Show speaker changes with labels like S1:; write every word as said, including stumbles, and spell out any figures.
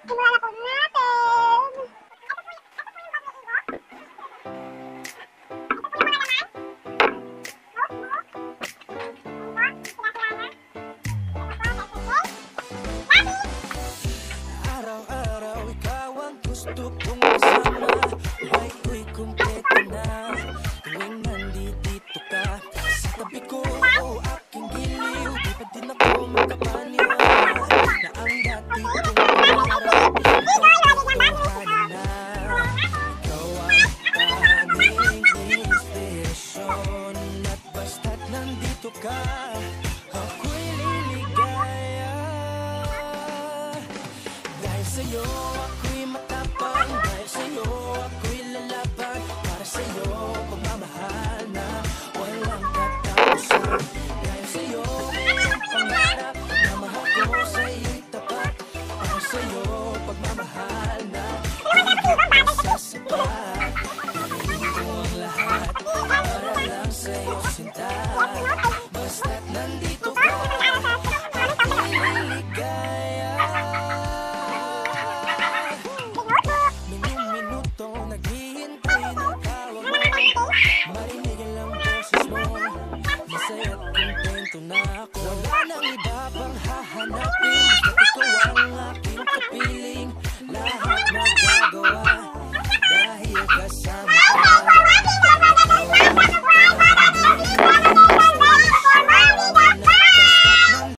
S1: Simulan na po natin.
S2: Araw-araw ikaw ang gusto kong kasama. Buhay ko'y kumpleto na tuwing nandito ka sa tabi ko o aking giliw. Di pa din ako makapaniwala na ang dati kong pangarap katotohanan na. Ikaw ang tanging inspirasyon at basta't nandito ka ako'y liligaya. Dahil sa'yo ako'y matapang, dahil sa'yo ako'y lalaban, para sa'yo pagmamahal na walang katapusan. Dahil sa'yo ang pangarap, pagmamahal ko sa'yo'y tapat, para sa'yo pagmamahal na hindi masasapat. Gagawin ko ang lahat para lang sa'yo sinta, basta't nandito ka ako'y liligaya. Minuto naghihintay ng tawag mo, marinig ang boses mo, masaya't kontento na ako. Wala nang iba pang hahanapin.